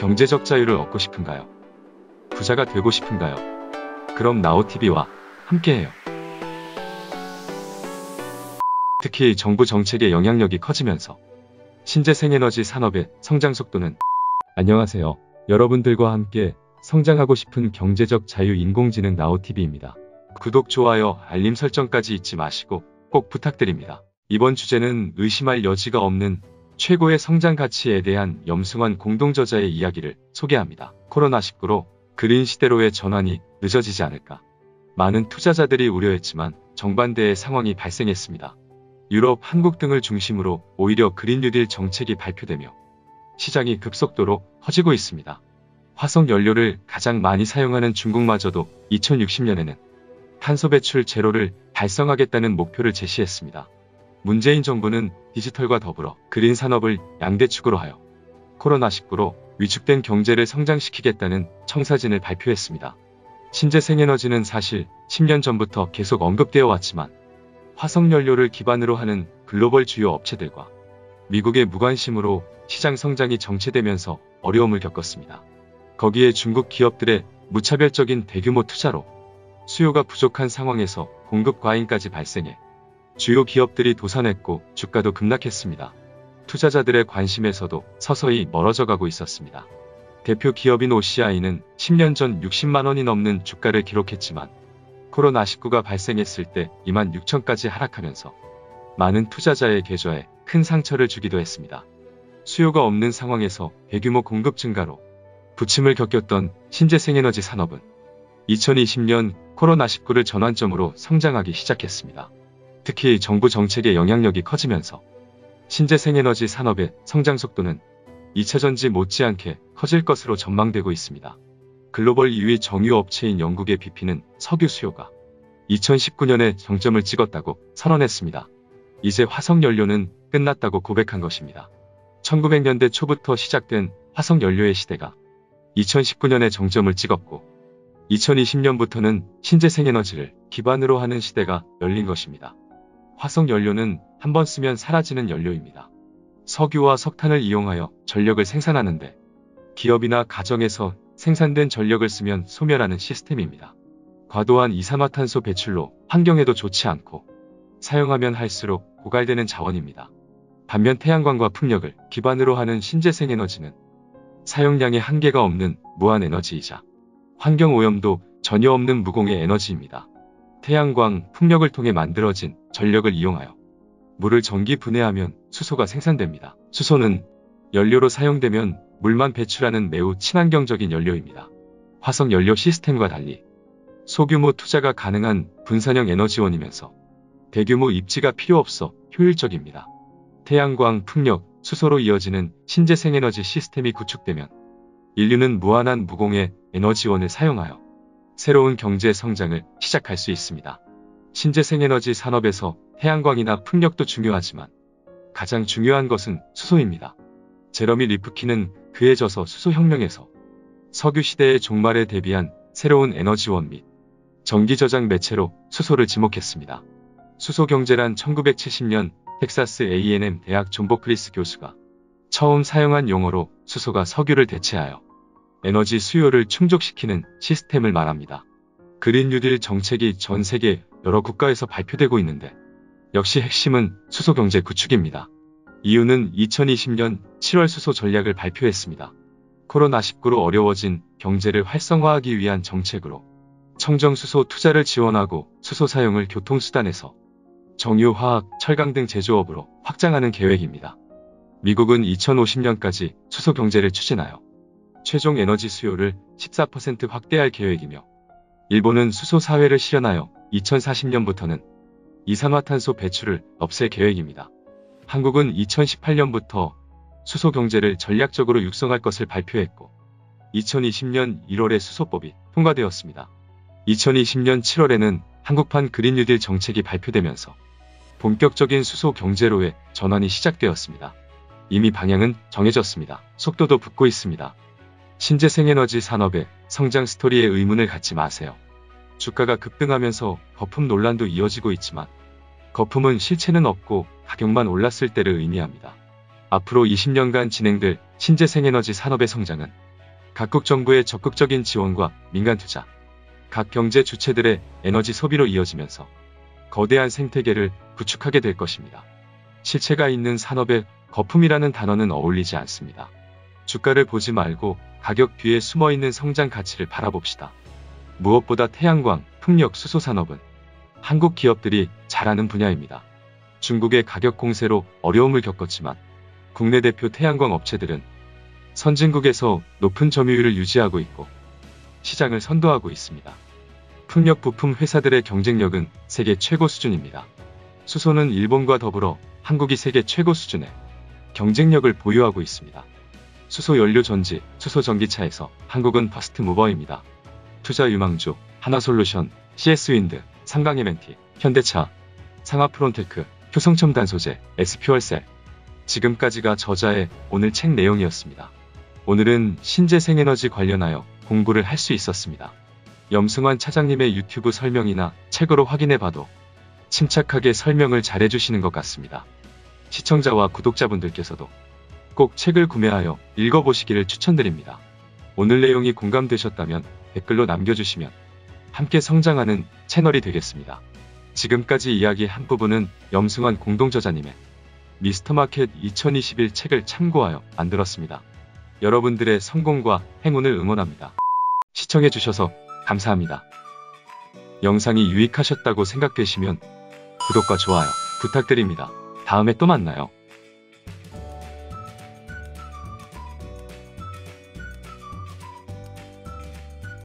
경제적 자유를 얻고 싶은가요? 부자가 되고 싶은가요? 그럼 나우TV와 함께해요. 특히 정부 정책의 영향력이 커지면서 신재생에너지 산업의 성장 속도는 안녕하세요. 여러분들과 함께 성장하고 싶은 경제적 자유 인공지능 나우TV입니다. 구독, 좋아요, 알림 설정까지 잊지 마시고 꼭 부탁드립니다. 이번 주제는 의심할 여지가 없는 최고의 성장 가치에 대한 염승환 공동저자의 이야기를 소개합니다. 코로나19로 그린 시대로의 전환이 늦어지지 않을까. 많은 투자자들이 우려했지만 정반대의 상황이 발생했습니다. 유럽, 한국 등을 중심으로 오히려 그린 뉴딜 정책이 발표되며 시장이 급속도로 커지고 있습니다. 화석 연료를 가장 많이 사용하는 중국마저도 2060년에는 탄소 배출 제로를 달성하겠다는 목표를 제시했습니다. 문재인 정부는 디지털과 더불어 그린 산업을 양대축으로 하여 코로나19로 위축된 경제를 성장시키겠다는 청사진을 발표했습니다. 신재생에너지는 사실 10년 전부터 계속 언급되어 왔지만 화석연료를 기반으로 하는 글로벌 주요 업체들과 미국의 무관심으로 시장 성장이 정체되면서 어려움을 겪었습니다. 거기에 중국 기업들의 무차별적인 대규모 투자로 수요가 부족한 상황에서 공급 과잉까지 발생해 주요 기업들이 도산했고 주가도 급락했습니다. 투자자들의 관심에서도 서서히 멀어져 가고 있었습니다. 대표 기업인 OCI는 10년 전 60만 원이 넘는 주가를 기록했지만 코로나19가 발생했을 때 26,000까지 하락하면서 많은 투자자의 계좌에 큰 상처를 주기도 했습니다. 수요가 없는 상황에서 대규모 공급 증가로 부침을 겪었던 신재생에너지 산업은 2020년 코로나19를 전환점으로 성장하기 시작했습니다. 특히 정부 정책의 영향력이 커지면서 신재생에너지 산업의 성장 속도는 2차전지 못지않게 커질 것으로 전망되고 있습니다. 글로벌 2위 정유 업체인 영국의 BP는 석유 수요가 2019년에 정점을 찍었다고 선언했습니다. 이제 화석연료는 끝났다고 고백한 것입니다. 1900년대 초부터 시작된 화석연료의 시대가 2019년에 정점을 찍었고 2020년부터는 신재생에너지를 기반으로 하는 시대가 열린 것입니다. 화석연료는 한번 쓰면 사라지는 연료입니다. 석유와 석탄을 이용하여 전력을 생산하는데 기업이나 가정에서 생산된 전력을 쓰면 소멸하는 시스템입니다. 과도한 이산화탄소 배출로 환경에도 좋지 않고 사용하면 할수록 고갈되는 자원입니다. 반면 태양광과 풍력을 기반으로 하는 신재생에너지는 사용량의 한계가 없는 무한에너지이자 환경오염도 전혀 없는 무공해 에너지입니다. 태양광, 풍력을 통해 만들어진 전력을 이용하여 물을 전기 분해하면 수소가 생산됩니다. 수소는 연료로 사용되면 물만 배출하는 매우 친환경적인 연료입니다. 화석연료 시스템과 달리 소규모 투자가 가능한 분산형 에너지원이면서 대규모 입지가 필요 없어 효율적입니다. 태양광, 풍력, 수소로 이어지는 신재생에너지 시스템이 구축되면 인류는 무한한 무공해 에너지원을 사용하여 새로운 경제 성장을 시작할 수 있습니다. 신재생에너지 산업에서 태양광이나 풍력도 중요하지만 가장 중요한 것은 수소입니다. 제러미 리프킨은 그에 져서 수소혁명에서 석유 시대의 종말에 대비한 새로운 에너지원 및 전기 저장 매체로 수소를 지목했습니다. 수소 경제란 1970년 텍사스 A&M 대학 존 버클리스 교수가 처음 사용한 용어로 수소가 석유를 대체하여 에너지 수요를 충족시키는 시스템을 말합니다. 그린 뉴딜 정책이 전 세계 여러 국가에서 발표되고 있는데 역시 핵심은 수소 경제 구축입니다. 이유는 2020년 7월 수소 전략을 발표했습니다. 코로나19로 어려워진 경제를 활성화하기 위한 정책으로 청정 수소 투자를 지원하고 수소 사용을 교통수단에서 정유, 화학, 철강 등 제조업으로 확장하는 계획입니다. 미국은 2050년까지 수소 경제를 추진하여 최종 에너지 수요를 14% 확대할 계획이며 일본은 수소 사회를 실현하여 2040년부터는 이산화탄소 배출을 없앨 계획입니다. 한국은 2018년부터 수소 경제를 전략적으로 육성할 것을 발표했고 2020년 1월에 수소법이 통과되었습니다. 2020년 7월에는 한국판 그린 뉴딜 정책이 발표되면서 본격적인 수소 경제로의 전환이 시작되었습니다. 이미 방향은 정해졌습니다. 속도도 붙고 있습니다. 신재생에너지 산업의 성장 스토리에 의문을 갖지 마세요. 주가가 급등하면서 거품 논란도 이어지고 있지만 거품은 실체는 없고 가격만 올랐을 때를 의미합니다. 앞으로 20년간 진행될 신재생에너지 산업의 성장은 각국 정부의 적극적인 지원과 민간 투자, 각 경제 주체들의 에너지 소비로 이어지면서 거대한 생태계를 구축하게 될 것입니다. 실체가 있는 산업에 거품이라는 단어는 어울리지 않습니다. 주가를 보지 말고 가격 뒤에 숨어있는 성장 가치를 바라봅시다. 무엇보다 태양광, 풍력, 수소 산업은 한국 기업들이 잘하는 분야입니다. 중국의 가격 공세로 어려움을 겪었지만 국내 대표 태양광 업체들은 선진국에서 높은 점유율을 유지하고 있고 시장을 선도하고 있습니다. 풍력 부품 회사들의 경쟁력은 세계 최고 수준입니다. 수소는 일본과 더불어 한국이 세계 최고 수준의 경쟁력을 보유하고 있습니다. 수소 연료 전지, 수소 전기차에서 한국은 퍼스트 무버입니다. 투자 유망주, 하나솔루션, CS윈드, 삼강MNT, 현대차, 상하프론테크, 효성첨단소재, SP월셀. 지금까지가 저자의 오늘 책 내용이었습니다. 오늘은 신재생에너지 관련하여 공부를 할 수 있었습니다. 염승환 차장님의 유튜브 설명이나 책으로 확인해봐도 침착하게 설명을 잘해주시는 것 같습니다. 시청자와 구독자분들께서도 꼭 책을 구매하여 읽어보시기를 추천드립니다. 오늘 내용이 공감되셨다면 댓글로 남겨주시면 함께 성장하는 채널이 되겠습니다. 지금까지 이야기한 부분은 염승환 공동저자님의 미스터마켓 2021 책을 참고하여 만들었습니다. 여러분들의 성공과 행운을 응원합니다. 시청해주셔서 감사합니다. 영상이 유익하셨다고 생각되시면 구독과 좋아요 부탁드립니다. 다음에 또 만나요.